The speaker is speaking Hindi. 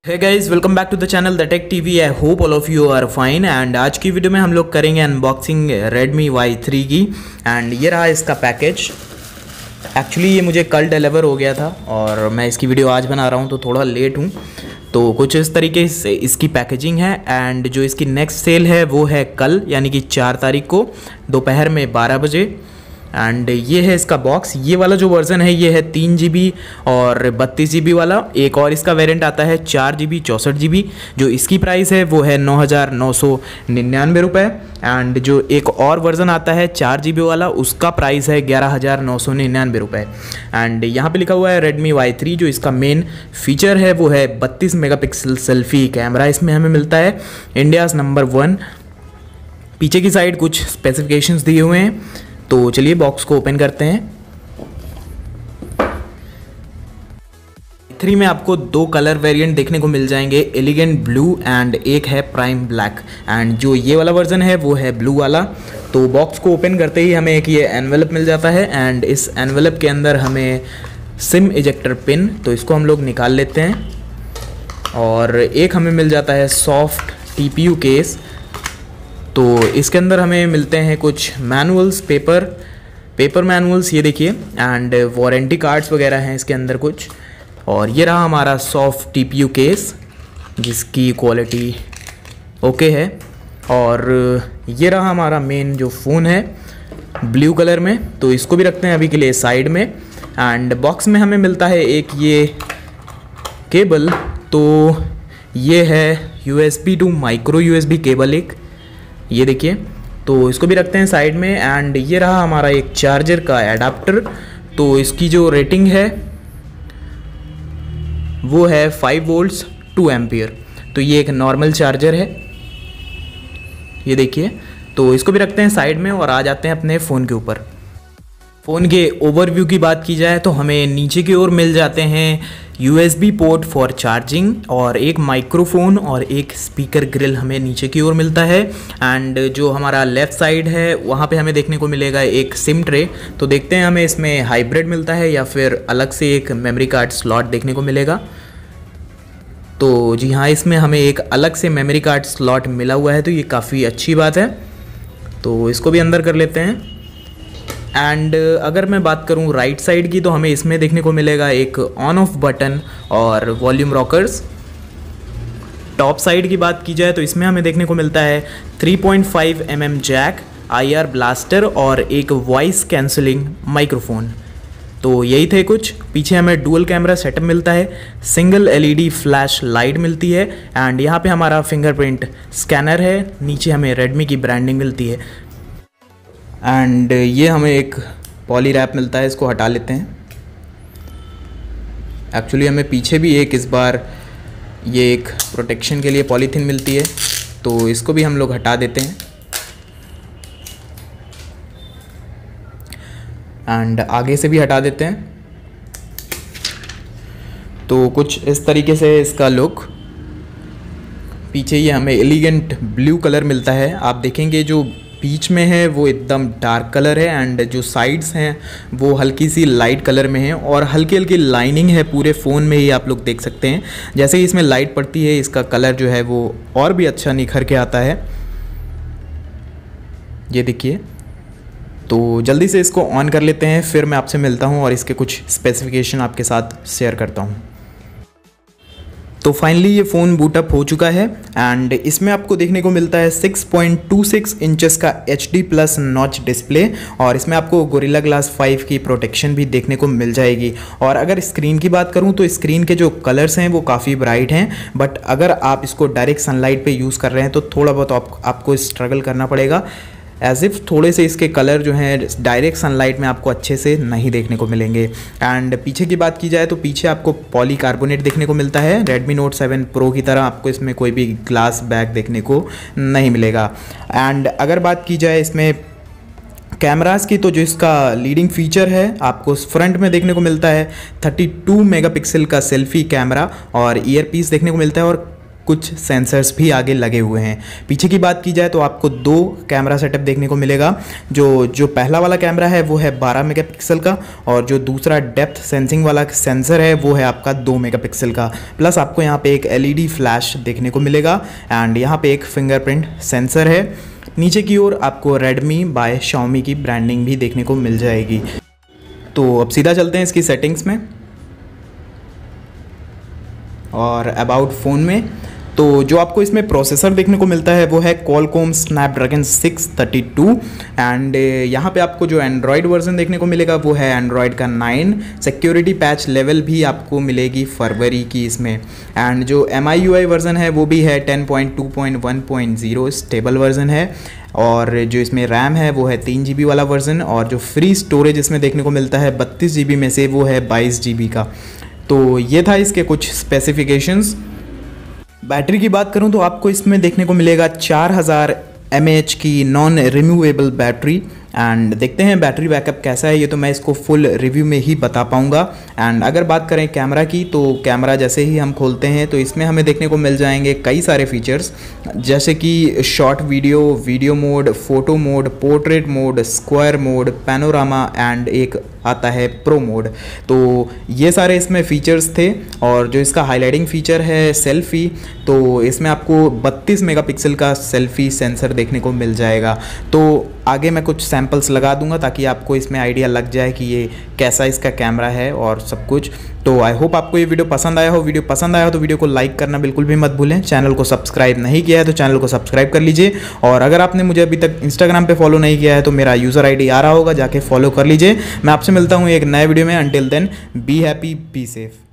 Hey guys, welcome back to the channel Thetechtv। I hope all of you are fine. And आज की वीडियो में हम लोग करेंगे अनबॉक्सिंग Redmi Y3 की। एंड ये रहा इसका पैकेज। एक्चुअली ये मुझे कल डिलीवर हो गया था और मैं इसकी वीडियो आज बना रहा हूँ तो थोड़ा लेट हूँ। तो कुछ इस तरीके से इसकी पैकेजिंग है। एंड जो इसकी नेक्स्ट सेल है वो है कल, यानी कि 4 तारीख को दोपहर में 12 बजे। एंड ये है इसका बॉक्स। ये वाला जो वर्ज़न है ये है 3 GB और 32 GB वाला। एक और इसका वेरिएंट आता है 4 GB 64 GB। जो इसकी प्राइस है वो है 9,999 रुपये। एंड जो एक और वर्ज़न आता है 4 GB वाला, उसका प्राइस है 11,999 रुपये। एंड यहाँ पे लिखा हुआ है Redmi Y3। जो इसका मेन फीचर है वो है 32 मेगापिक्सल सेल्फी कैमरा इसमें हमें मिलता है, इंडियाज़ नंबर 1। पीछे की साइड कुछ स्पेसिफिकेशंस दिए हुए हैं। तो चलिए बॉक्स को ओपन करते हैं। 3 में आपको 2 कलर वेरिएंट देखने को मिल जाएंगे, एलिगेंट ब्लू एंड एक है प्राइम ब्लैक। एंड जो ये वाला वर्जन है वो है ब्लू वाला। तो बॉक्स को ओपन करते ही हमें एक ये एनवेलप मिल जाता है। एंड इस एनवेलप के अंदर हमें सिम इजेक्टर पिन, तो इसको हम लोग निकाल लेते हैं। और एक हमें मिल जाता है सॉफ्ट TPU केस। तो इसके अंदर हमें मिलते हैं कुछ मैनुअल्स, पेपर मैनुअल्स, ये देखिए। एंड वारंटी कार्ड्स वगैरह हैं इसके अंदर कुछ। और ये रहा हमारा सॉफ्ट TPU केस जिसकी क्वालिटी ओके है। और ये रहा हमारा मेन जो फ़ोन है ब्लू कलर में, तो इसको भी रखते हैं अभी के लिए साइड में। एंड बॉक्स में हमें मिलता है एक ये केबल। तो ये है USB to micro USB cable एक, ये देखिए। तो इसको भी रखते हैं साइड में। एंड ये रहा हमारा एक चार्जर का एडाप्टर। तो इसकी जो रेटिंग है वो है 5 वोल्ट्स 2 एम्पियर। तो ये एक नॉर्मल चार्जर है, ये देखिए। तो इसको भी रखते हैं साइड में और आ जाते हैं अपने फ़ोन के ऊपर। फ़ोन के ओवरव्यू की बात की जाए तो हमें नीचे की ओर मिल जाते हैं USB पोर्ट फॉर चार्जिंग, और एक माइक्रोफोन और एक स्पीकर ग्रिल हमें नीचे की ओर मिलता है। एंड जो हमारा लेफ़्ट साइड है वहाँ पे हमें देखने को मिलेगा एक सिम ट्रे। तो देखते हैं हमें इसमें हाइब्रिड मिलता है या फिर अलग से एक मेमोरी कार्ड स्लॉट देखने को मिलेगा। तो जी हाँ, इसमें हमें एक अलग से मेमोरी कार्ड स्लॉट मिला हुआ है, तो ये काफ़ी अच्छी बात है। तो इसको भी अंदर कर लेते हैं। एंड अगर मैं बात करूं राइट साइड की, तो हमें इसमें देखने को मिलेगा एक ऑन ऑफ बटन और वॉल्यूम रॉकर्स। टॉप साइड की बात की जाए तो इसमें हमें देखने को मिलता है 3.5 mm जैक, IR ब्लास्टर और एक वॉइस कैंसलिंग माइक्रोफोन। तो यही थे कुछ। पीछे हमें डुअल कैमरा सेटअप मिलता है, सिंगल LED फ्लैश लाइट मिलती है। एंड यहाँ पे हमारा फिंगरप्रिंट स्कैनर है। नीचे हमें रेडमी की ब्रांडिंग मिलती है। एंड ये हमें एक पॉली रैप मिलता है, इसको हटा लेते हैं। एक्चुअली हमें पीछे भी एक इस बार ये एक प्रोटेक्शन के लिए पॉलीथीन मिलती है, तो इसको भी हम लोग हटा देते हैं। एंड आगे से भी हटा देते हैं। तो कुछ इस तरीके से इसका लुक। पीछे ये हमें एलिगेंट ब्लू कलर मिलता है। आप देखेंगे जो बीच में है वो एकदम डार्क कलर है, एंड जो साइड्स हैं वो हल्की सी लाइट कलर में है, और हल्की हल्की लाइनिंग है पूरे फ़ोन में ही, आप लोग देख सकते हैं। जैसे ही इसमें लाइट पड़ती है इसका कलर जो है वो और भी अच्छा निखर के आता है, ये देखिए। तो जल्दी से इसको ऑन कर लेते हैं, फिर मैं आपसे मिलता हूँ और इसके कुछ स्पेसिफिकेशन आपके साथ शेयर करता हूँ। तो फाइनली ये फ़ोन बूटअप हो चुका है। एंड इसमें आपको देखने को मिलता है 6.26 इंचेस का HD+ नॉच डिस्प्ले, और इसमें आपको गोरिल्ला ग्लास 5 की प्रोटेक्शन भी देखने को मिल जाएगी। और अगर स्क्रीन की बात करूं तो स्क्रीन के जो कलर्स हैं वो काफ़ी ब्राइट हैं, बट अगर आप इसको डायरेक्ट सनलाइट पे यूज़ कर रहे हैं तो थोड़ा बहुत आपको स्ट्रगल करना पड़ेगा, एज इफ़ थोड़े से इसके कलर जो हैं डायरेक्ट सनलाइट में आपको अच्छे से नहीं देखने को मिलेंगे। एंड पीछे की बात की जाए तो पीछे आपको पॉलीकार्बोनेट देखने को मिलता है। Redmi Note 7 Pro की तरह आपको इसमें कोई भी ग्लास बैक देखने को नहीं मिलेगा। एंड अगर बात की जाए इसमें कैमरास की, तो जो इसका लीडिंग फीचर है आपको फ्रंट में देखने को मिलता है 32 मेगापिक्सल का सेल्फी कैमरा, और ईयर पीस देखने को मिलता है, और कुछ सेंसर्स भी आगे लगे हुए हैं। पीछे की बात की जाए तो आपको 2 कैमरा सेटअप देखने को मिलेगा। जो पहला वाला कैमरा है वो है 12 मेगापिक्सल का, और जो दूसरा डेप्थ सेंसिंग वाला सेंसर है वो है आपका 2 मेगापिक्सल का। प्लस आपको यहाँ पे एक LED फ्लैश देखने को मिलेगा एंड यहाँ पे एक फिंगरप्रिंट सेंसर है। नीचे की ओर आपको Redmi बाय Xiaomi की ब्रांडिंग भी देखने को मिल जाएगी। तो अब सीधा चलते हैं इसकी सेटिंग्स में और अबाउट फ़ोन में। तो जो आपको इसमें प्रोसेसर देखने को मिलता है वो है Qualcomm Snapdragon 632 एंड यहाँ पे आपको जो एंड्रॉयड वर्जन देखने को मिलेगा वो है एंड्रॉयड का 9। सिक्योरिटी पैच लेवल भी आपको मिलेगी फरवरी की इसमें, एंड जो MIUI वर्जन है वो भी है 10.2.1.0 स्टेबल वर्जन है, और जो इसमें रैम है वो है 3 GB वाला वर्जन, और जो फ्री स्टोरेज इसमें देखने को मिलता है 32 GB में से वो है 22 GB का। तो ये था इसके कुछ स्पेसिफिकेशंस। बैटरी की बात करूं तो आपको इसमें देखने को मिलेगा 4000 mAh की नॉन रिमूवेबल बैटरी, एंड देखते हैं बैटरी बैकअप कैसा है। ये तो मैं इसको फुल रिव्यू में ही बता पाऊंगा। एंड अगर बात करें कैमरा की, तो कैमरा जैसे ही हम खोलते हैं तो इसमें हमें देखने को मिल जाएंगे कई सारे फीचर्स, जैसे कि short video mode, photo mode, portrait mode, square mode, panorama and एक आता है प्रो मोड। तो ये सारे इसमें फीचर्स थे। और जो इसका हाईलाइटिंग फीचर है सेल्फी, तो इसमें आपको 32 मेगापिक्सल का सेल्फी सेंसर देखने को मिल जाएगा। तो आगे मैं कुछ सैम्पल्स लगा दूंगा ताकि आपको इसमें आइडिया लग जाए कि ये कैसा इसका कैमरा है और सब कुछ। तो आई होप आपको ये वीडियो पसंद आया हो। वीडियो पसंद आया हो तो वीडियो को लाइक करना बिल्कुल भी मत भूलें। चैनल को सब्सक्राइब नहीं किया है तो चैनल को सब्सक्राइब कर लीजिए, और अगर आपने मुझे अभी तक इंस्टाग्राम पे फॉलो नहीं किया है तो मेरा यूज़र ID आ रहा होगा, जाके फॉलो कर लीजिए। मैं आपसे मिलता हूँ एक नए वीडियो में। Until then be happy, be safe.